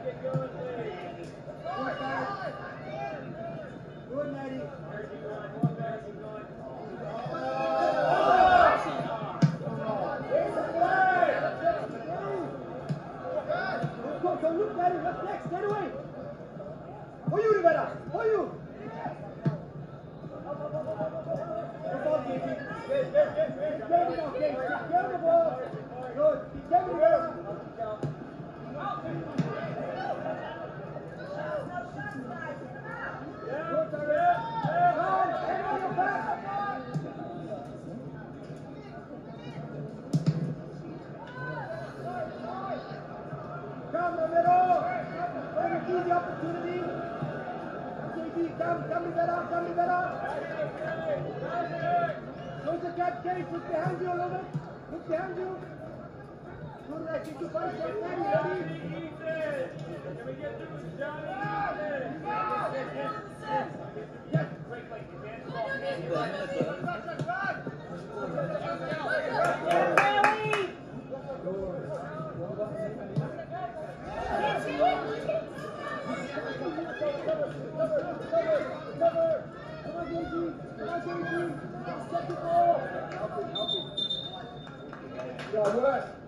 Good, Natty. Go, look, Natty. What's next? Get away. For you, Rivera. For you. Good ball, Casey. Get the ball, Casey. Get the ball. Good. Get the ball. Come, Romero! Don't give the opportunity. Come, Rivera, come, Rivera. Close the cat, Case. Look behind you a little bit. Look behind you. Good, right. Get your punch, get ready. Can we get through this, Johnny? Yes. Go, West.